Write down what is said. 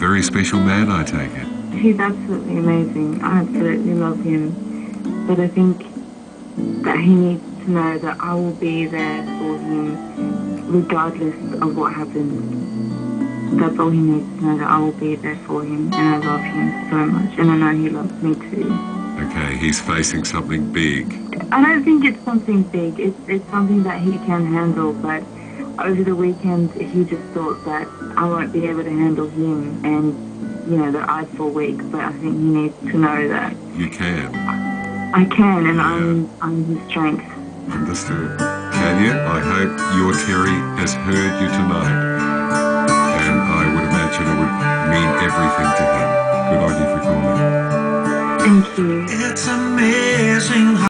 very special man, I take it. He's absolutely amazing. I absolutely love him. But I think that he needs to know that I will be there for him regardless of what happens. That's all he needs to know, that I will be there for him, and I love him so much, and I know he loves me too. Okay, he's facing something big. I don't think it's something big. It's something that he can handle, but over the weekend he just thought that I won't be able to handle him, and, you know, that I'd fall weak, but I think he needs to know that You can. I can, and Yeah. I'm his strength. Understood. Tanya, I hope your Terry has heard you tonight, and I would imagine it would mean everything to him. Good on you for calling. Thank you. It's amazing how